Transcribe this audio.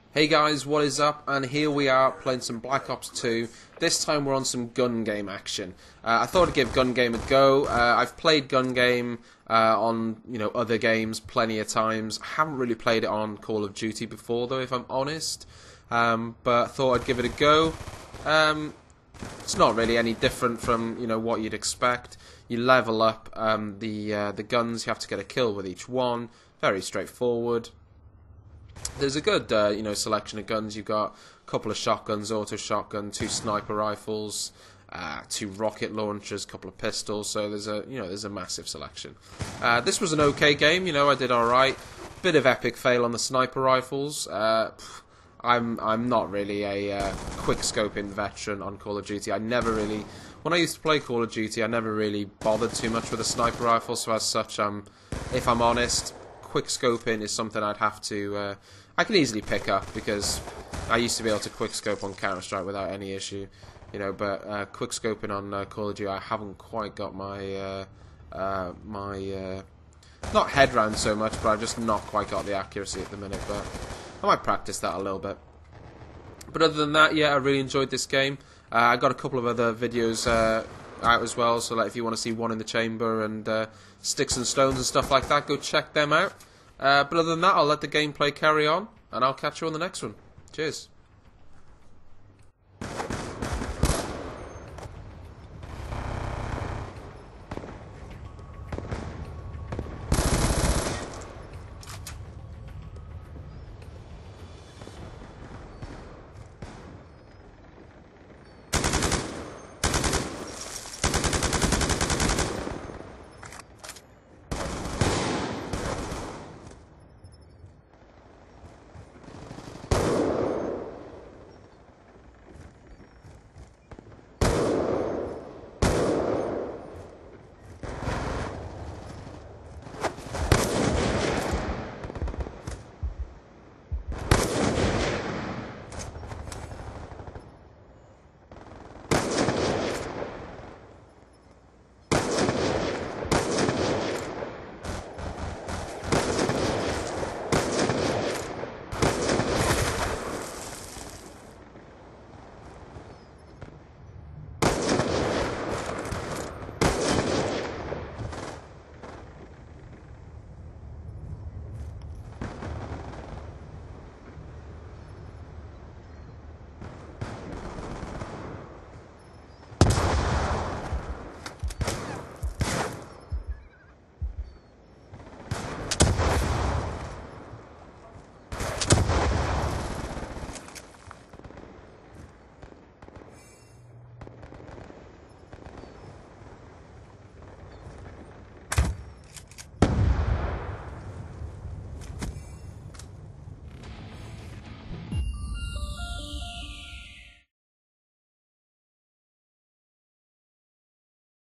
Hey guys, what is up? And here we are playing some Black Ops 2. This time we're on some gun game action. I thought I'd give gun game a go. I've played gun game on other games plenty of times. I haven't really played it on Call of Duty before though, if I'm honest. But I thought I'd give it a go. It's not really any different from what you'd expect. You level up the guns. You have to get a kill with each one. Very straightforward. There's a good selection of guns. You've got a couple of shotguns, auto shotgun, 2 sniper rifles, 2 rocket launchers, a couple of pistols. So there's a massive selection. This was an okay game. I did all right. Bit of epic fail on the sniper rifles. I'm not really a quick scoping veteran on Call of Duty. When I used to play Call of Duty, I never really bothered too much with a sniper rifle. So as such, if I'm honest, quick scoping is something I'd have to. I can easily pick up because I used to be able to quick scope on Counter-Strike without any issue, But quick scoping on Call of Duty, I haven't quite got my not head round so much, but I've just not quite got the accuracy at the minute. But I might practice that a little bit. But other than that, yeah, I really enjoyed this game. I got a couple of other videos out as well, so if you want to see One in the Chamber and Sticks and Stones and stuff like that, go check them out. But other than that, I'll let the gameplay carry on, and I'll catch you on the next one. Cheers.